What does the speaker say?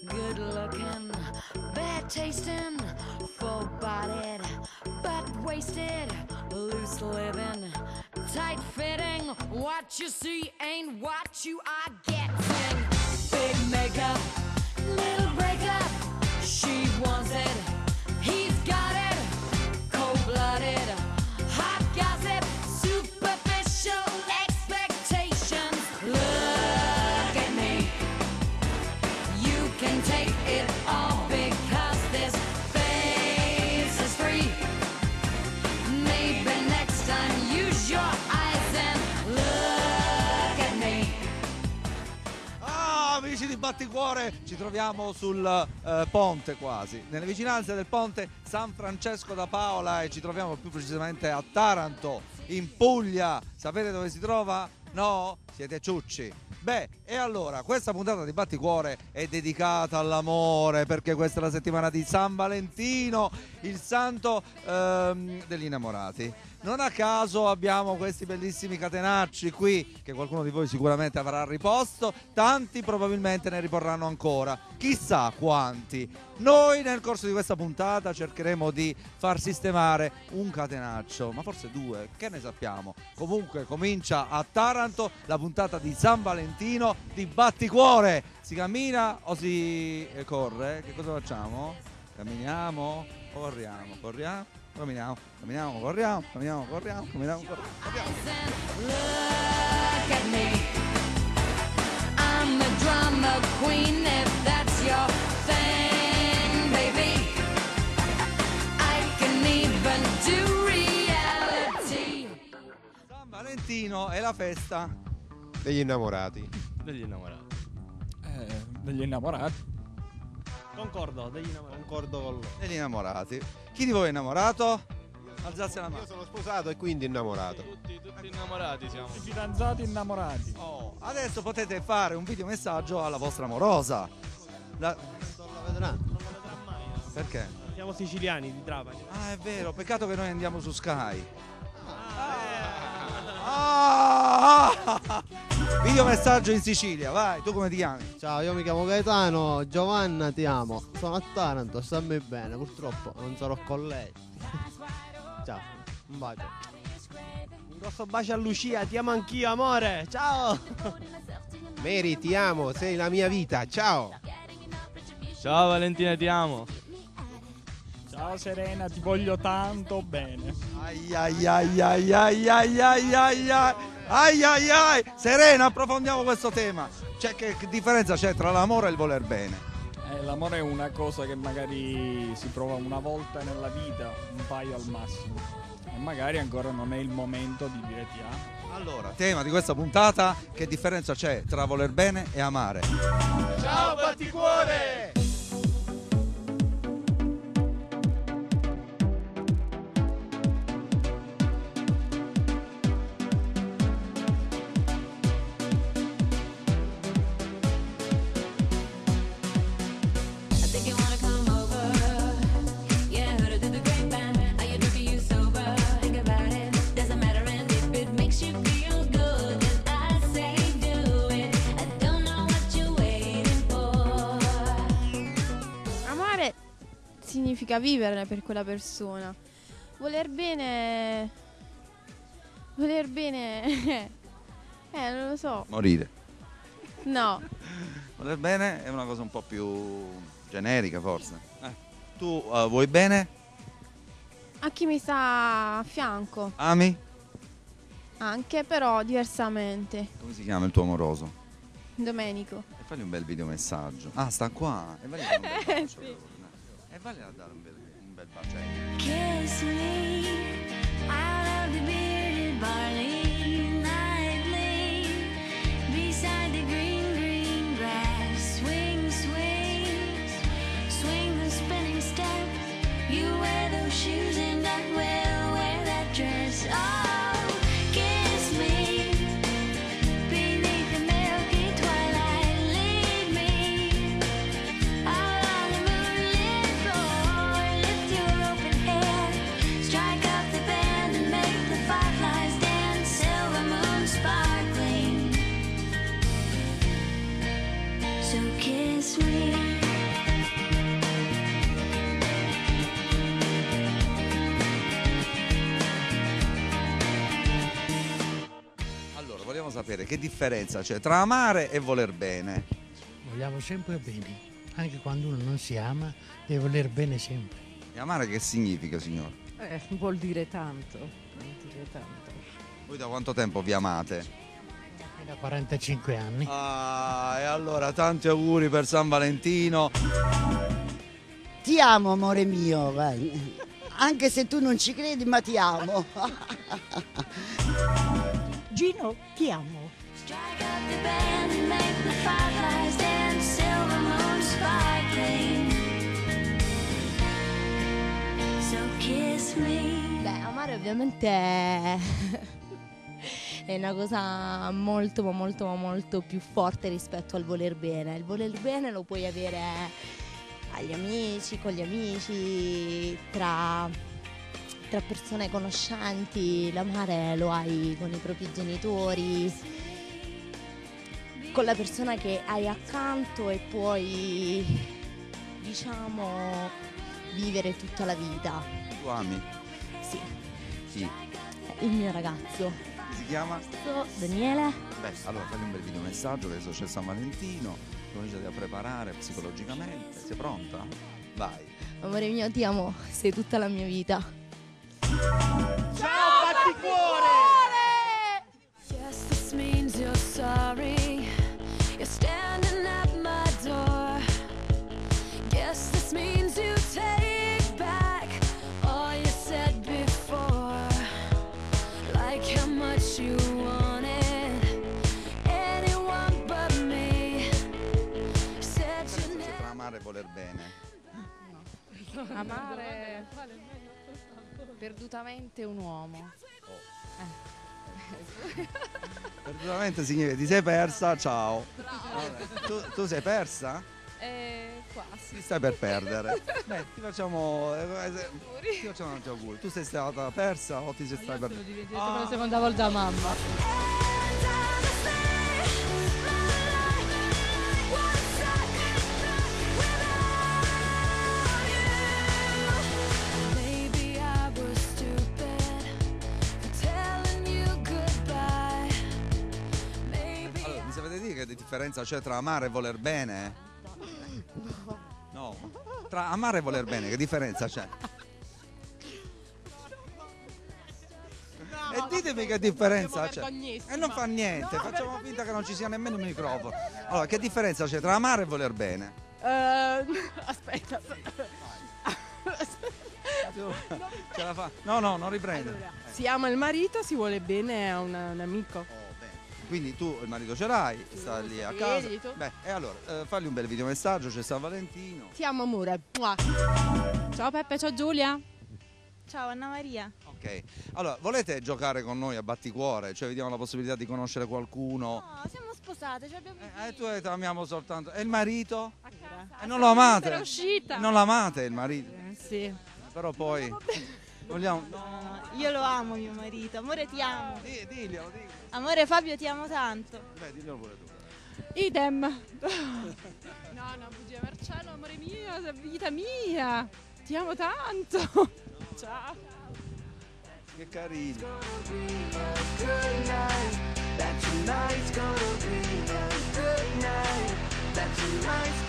good looking, bad tasting, full bodied, but wasted, loose living, tight fitting. What you see ain't what you are getting. Big makeup, little breakup. She wants it, he's got it. Cold blooded, hot gossip, superficial expectations. Look at me, you can take it all because this face is free. Maybe next time use your eyes and look at me. Amici di Batticuore, ci troviamo sul ponte quasi, nelle vicinanze del ponte San Francesco da Paola, e ci troviamo più precisamente a Taranto, in Puglia. Sapete dove si trova? No? Siete ciucci. Beh, e allora, questa puntata di Batticuore è dedicata all'amore, perché questa è la settimana di San Valentino, il santo degli innamorati. Non a caso abbiamo questi bellissimi catenacci qui, che qualcuno di voi sicuramente avrà riposto, tanti probabilmente ne riporranno ancora, chissà quanti. Noi nel corso di questa puntata cercheremo di far sistemare un catenaccio, ma forse due, che ne sappiamo. Comunque comincia a Taranto la puntata di San Valentino di Batticuore. Si cammina o si corre? Che cosa facciamo? Camminiamo o corriamo? Corriamo? Camminiamo, corriamo. Look at me, I'm a drama queen if that's your thing, baby. I can even do reality. San Valentino è la festa Degli innamorati. Degli innamorati. Degli innamorati. Concordo, degli innamorati. Concordo con loro. degli innamorati. Chi di voi è innamorato? Alzate la mano. Io sono sposato e quindi innamorato. Tutti innamorati siamo. I fidanzati innamorati. Oh, adesso potete fare un videomessaggio alla vostra amorosa. Non la vedranno. Non lo vedrà mai. Perché? Siamo siciliani di Trapani. Ah, è vero, peccato che noi andiamo su Sky. Ah! Videomessaggio in Sicilia, vai, tu come ti chiami? Ciao, io mi chiamo Gaetano, Giovanna ti amo. Sono a Taranto, stammi bene, purtroppo non sarò con lei. Ciao, un bacio. Un grosso bacio a Lucia, ti amo anch'io, amore. Ciao. Mary, ti amo, sei la mia vita. Ciao. Ciao Valentina, ti amo. Ciao Serena, ti voglio tanto bene. Ai ai ai ai ai ai ai ai ai ai ai ai. Serena, approfondiamo questo tema. Cioè, che differenza c'è tra l'amore e il voler bene? L'amore è una cosa che magari si prova una volta nella vita, un paio al massimo. E magari ancora non è il momento di dire ti amo. Allora, tema di questa puntata: che differenza c'è tra voler bene e amare? Ciao Batticuore! I think you wanna come over. Yeah, heard it through the grapevine. Are you drunk or you sober? Think about it. Doesn't matter, and if it makes you feel good, then I say do it. I don't know what you're waiting for. Amare significa vivere per quella persona. Voler bene. Voler bene. Non lo so. Morire. No. Voler bene è una cosa un po' più generica, forse. Tu vuoi bene? A chi mi sta a fianco. Ami? Anche, però diversamente. Come si chiama il tuo amoroso? Domenico. E fagli un bel videomessaggio. Ah, sta qua. E vai a dare un bel bacio. E vai a dare un bel bacetto. Kiss me out of the bearded barley nightly beside the green, green grass. Swing, swing, swing the spinning step. You wear those shoes and I will wear that dress. Oh, kiss me beneath the milky twilight. Lead me out on the moonlit floor. Lift your open hair, strike up the band and make the fireflies dance. sapere che differenza c'è tra amare e voler bene. Vogliamo sempre bene, anche quando uno non si ama, deve voler bene sempre. E amare che significa, signor? Vuol dire tanto, vuol dire tanto. Voi da quanto tempo vi amate? È da 45 anni. Ah, e allora tanti auguri per San Valentino. Ti amo, amore mio, vai. Anche se tu non ci credi, ma ti amo. Gino, ti amo. Strike up the band and make the fireflies dance, silver moon sparkling. So kiss me. Beh, amare ovviamente è una cosa molto ma molto ma molto più forte rispetto al voler bene. Il voler bene lo puoi avere agli amici, con gli amici, tra persone conoscenti. L'amare lo hai con i propri genitori, con la persona che hai accanto e puoi, diciamo, vivere tutta la vita. Tu ami? Sì, Chi? il mio ragazzo. Si chiama? Daniele. Beh, allora fagli un bel video messaggio che adesso c'è San Valentino. Cominciati a preparare psicologicamente. Sei pronta? Vai. Amore mio, ti amo, sei tutta la mia vita. Ciao, batticuore! Yes, this means you're sorry. You're standing at my door. Yes, this means you take back all you said before. Like how much you wanted anyone but me. Said you C'è tra amare e voler bene. Amare perdutamente un uomo. Perdonamente signore, ti sei persa, ciao. Tu sei persa? Quasi. Ti stai per perdere. Beh, ti facciamo tanti auguri. Tu sei stata persa o ti sei stata per... Per la seconda volta mamma. Maybe I was stupid for telling you goodbye. Maybe Allora, mi sapete dire che differenza c'è tra amare e voler bene? No. Tra amare e voler bene, che differenza c'è? E ditemi che differenza c'è. E non fa niente, facciamo finta che non ci sia nemmeno il microfono. Allora, che differenza c'è tra amare e voler bene? Aspetta. Ce la fa? No, non riprende. Si ama il marito, si vuole bene a un amico. Oh, bene. Quindi tu il marito ce l'hai, sta lì a Sì, casa. tu. Beh, e allora, fagli un bel videomessaggio, c'è San Valentino. Ti amo amore. Mua. Ciao Peppe, ciao Giulia. Ciao Anna Maria. Ok, allora, volete giocare con noi a batticuore? Cioè, vediamo la possibilità di conoscere qualcuno? No, siamo sposate, ci abbiamo Tu amiamo soltanto. E il marito? A casa. E non lo amate? Era uscita. Non l'amate il marito? Sì. Però poi vogliamo. Io lo amo mio marito, amore ti amo. Diglielo. Amore Fabio ti amo tanto. Beh, diglielo pure tu. Idem. No, bugia Marcello, amore mio, vita mia. Ti amo tanto. Ciao. Che carino. that tonight's gonna be a good night. That tonight's